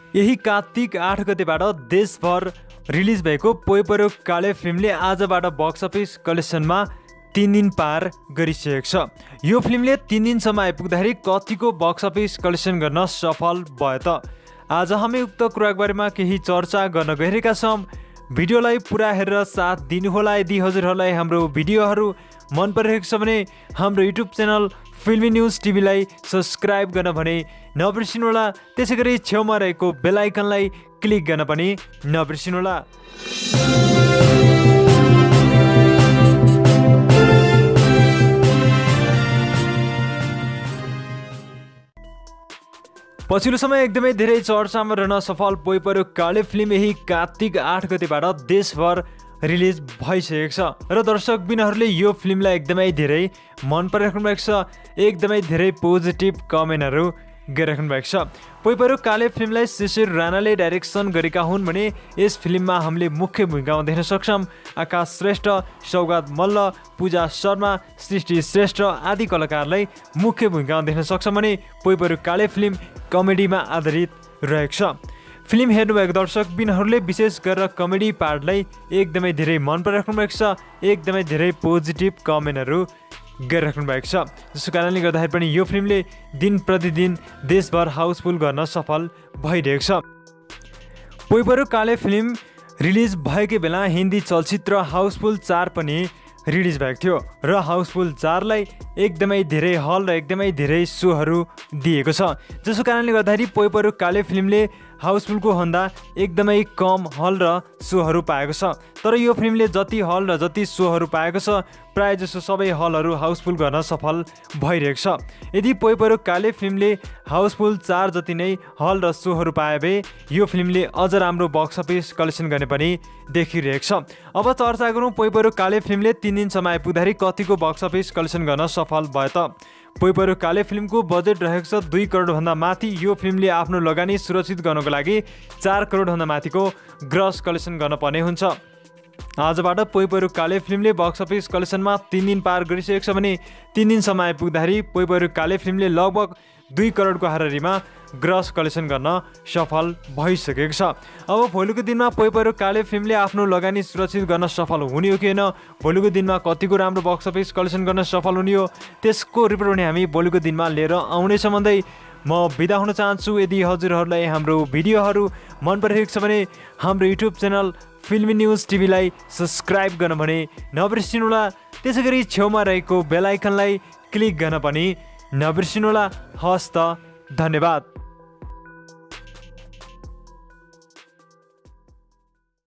यही कार्तिक 8 गतेबाट देशभर रिलिज भएको पोइ पर्यो काले फिल्मले आजबाट बक्स अफिस कलेक्सनमा 3 दिन पार गरिसकेको छ। यो फिल्मले 3 दिनसम्म आइपुग्दाखेरि कतिको बक्स अफिस कलेक्सन गर्न सफल भयो त? आज हामी उक्त कुराको बारेमा केही चर्चा गर्न गइरहेका छौँ। भिडियोलाई पुरा हेरेर साथ दिनुहोला। यदि हजुरहरूलाई हाम्रो भिडियोहरू मन परिरहेको छ भने हाम्रो युट्युब च्यानल फिल्मी न्युज टिभीलाई सब्सक्राइब गर्न भने नबिर्सिनुहोला। त्यसैगरी छेउमा रहेको बेल आइकनलाई क्लिक गर्न पनि नबिर्सिनुहोला। पछिल्लो समय एकदमै धेरै चर्चामा रहन सफल पोइ पर्यो काले फिल्म यही कार्तिक 8 गतेबाट देशभर रिलिज भइसकेको छ र दर्शकबिनहरूले यो फिल्मलाई एकदमै धेरै मन परिराख्नु भएको छ। एकदमै धेरै पोजिटिभ कमेन्टहरू गरिराख्नु भएको छ। पोइ पर्यो काले फिल्मलाई शिशिर राणाले डाइरेक्सन गरेका हुन् भने यस फिल्ममा हामीले मुख्य भूमिकामा देख्न सक्छौँ आकाश श्रेष्ठ, सौगात मल्ल, पूजा शर्मा, सृष्टि श्रेष्ठ आदि कलाकारलाई मुख्य भूमिकामा देख्न सक्छौँ भने पोइ पर्यो काले फिल्म कमेडीमा आधारित रहेको छ। फिल्म हेर्नुभएको दर्शकबिनहरूले विशेष गरेर कमेडी पार्टलाई एकदमै धेरै मन परिराख्नु भएको छ। एकदमै धेरै पोजिटिभ कमेन्टहरू गरिराख्नु भएको छ। जसको कारणले गर्दाखेरि पनि यो फिल्मले दिन प्रतिदिन देशभर हाउसफुल गर्न सफल भइरहेको छ। पोइ पर्यो काले फिल्म रिलिज भएकै बेला हिन्दी चलचित्र हाउसफुल 4 पनि रिलिज भएको थियो र हाउसफुल 4लाई एकदमै धेरै हल र एकदमै धेरै सोहरू दिएको छ। जसको कारणले गर्दाखेरि पोइ पर्यो काले फिल्मले हाउसफुलको भन्दा एकदमै कम हल र सोहरू पाएको छ। तर यो फिल्मले जति हल र जति सोहरू पाएको छ प्राय जसो सबै हलहरू हाउसफुल गर्न सफल भइरहेको छ। यदि पोइ पर्यो काले फिल्मले हाउसफुल 4 जति नै हल र सोहरू पाए भए यो फिल्मले अझ राम्रो बक्स अफिस कलेक्सन गर्ने पनि देखिरहेको छ। अब चर्चा गरौँ पोइ पर्यो काले फिल्मले 3 दिनसम्म आइपुग्दाखेरि कतिको बक्स अफिस कलेक्सन गर्न सफल भयो त? पोइ पर्यो काले फिल्मको बजेट रहेको छ 2 करोडभन्दा माथि। यो फिल्मले आफ्नो लगानी सुरक्षित गर्नको लागि 4 करोडभन्दा माथिको ग्रस कलेक्सन गर्न पर्ने हुन्छ। आजबाट पोइ पर्यो काले फिल्मले बक्स अफिस कलेक्सनमा 3 दिन पार गरिसकेको छ भने 3 दिनसम्म आइपुग्दाखेरि पोइ पर्यो काले फिल्मले लगभग 2 करोडको हाराहारीमा ग्रस कलेक्सन गर्न सफल भइसकेको छ। अब भोलिको दिनमा पोइ पर्यो काले फिल्मले आफ्नो लगानी सुरक्षित गर्न सफल हुने हो कि होइन, भोलिको दिनमा कतिको राम्रो बक्स अफिस कलेक्सन गर्न सफल हुने हो, त्यसको रिपोर्ट पनि हामी भोलिको दिनमा लिएर आउनेछ भन्दै म बिदा हुन चाहन्छु। यदि हजुरहरूलाई हाम्रो भिडियोहरू मन परिरहेको छ भने हाम्रो युट्युब च्यानल फिल्मी न्युज टिभीलाई सब्सक्राइब गर्न भने नबिर्सिनुहोला। त्यसै गरी छेउमा रहेको बेल आइकनलाई क्लिक गर्न पनि नबिर्सिनुहोला। हस्त, धन्यवाद।